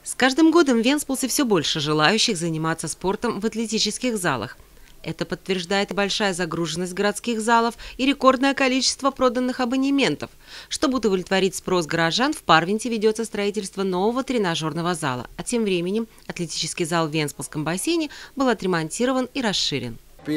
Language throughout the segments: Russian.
С каждым годом в Венспилсе все больше желающих заниматься спортом в атлетических залах. Это подтверждает и большая загруженность городских залов и рекордное количество проданных абонементов. Чтобы удовлетворить спрос горожан, в Парвенте ведется строительство нового тренажерного зала. А тем временем атлетический зал в Венспилсском бассейне был отремонтирован и расширен.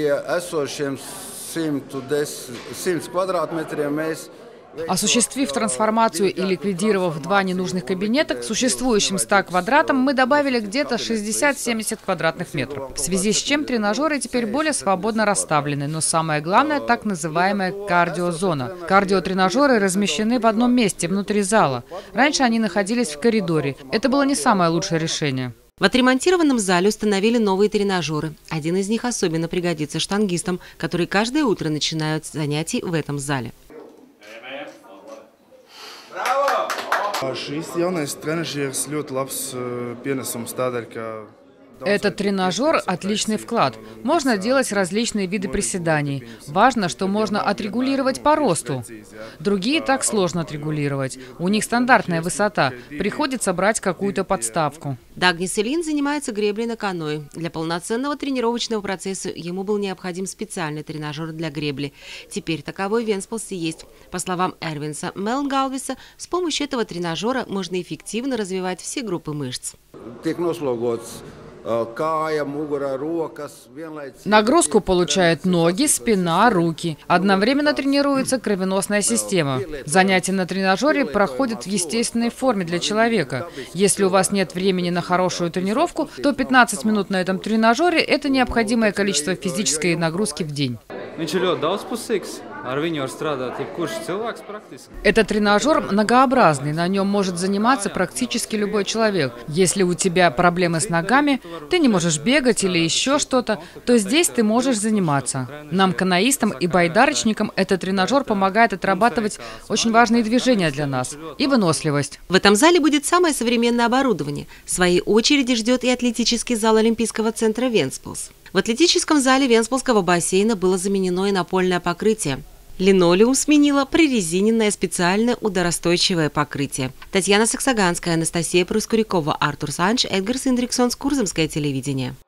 Осуществив трансформацию и ликвидировав 2 ненужных кабинета, к существующим 100 квадратам мы добавили где-то 60-70 квадратных метров. В связи с чем тренажеры теперь более свободно расставлены, но самое главное – так называемая кардиозона. Кардиотренажеры размещены в одном месте, внутри зала. Раньше они находились в коридоре. Это было не самое лучшее решение. В отремонтированном зале установили новые тренажеры. Один из них особенно пригодится штангистам, которые каждое утро начинают занятий в этом зале. Этот тренажер – отличный вклад. Можно делать различные виды приседаний. Важно, что можно отрегулировать по росту. Другие так сложно отрегулировать. У них стандартная высота. Приходится брать какую-то подставку. Дагнис Элин занимается греблей на каноэ. Для полноценного тренировочного процесса ему был необходим специальный тренажер для гребли. Теперь таковой в Венспилсе есть. По словам Эрвинса Мелнгалвиса, с помощью этого тренажера можно эффективно развивать все группы мышц. Нагрузку получают ноги, спина, руки. Одновременно тренируется кровеносная система. Занятия на тренажере проходят в естественной форме для человека. Если у вас нет времени на хорошую тренировку, то 15 минут на этом тренажере – это необходимое количество физической нагрузки в день. Этот тренажер многообразный, на нем может заниматься практически любой человек. Если у тебя проблемы с ногами, ты не можешь бегать или еще что-то, то здесь ты можешь заниматься. Нам, каноистам и байдарочникам, этот тренажер помогает отрабатывать очень важные движения для нас и выносливость. В этом зале будет самое современное оборудование. В своей очереди ждет и атлетический зал Олимпийского центра Венспилс. В атлетическом зале Венспилсского бассейна было заменено и напольное покрытие. Линолеум сменило прорезиненное специальное ударостойчивое покрытие. Татьяна Саксаганская, Анастасия Проскурякова, Артур Санч, Эдгар Синдриксон, Курзамское телевидение.